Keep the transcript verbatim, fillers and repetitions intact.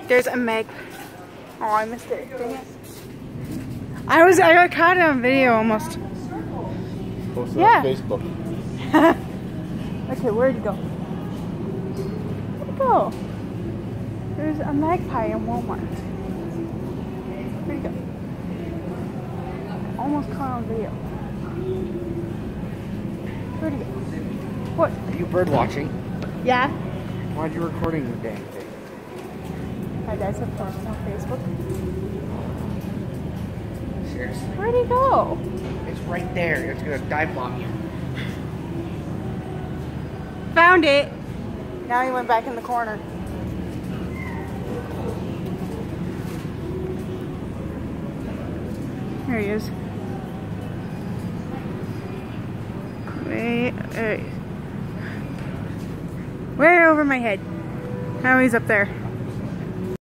There's a meg. Oh, I missed it. Dang it. I was, I got caught on video almost. Posted Yeah. on Facebook. Okay, where'd it go? Where'd it go? There's a magpie in Walmart. Where'd it go? Almost caught on video. Where'd it go? What? Are you bird watching? Yeah. Why'd you recording the dang thing? My dad said post on Facebook. Seriously? Where'd he go? It's right there. It's gonna dive bomb you. Found it. Now he went back in the corner. There he is. Way, way, way over my head. Now he's up there.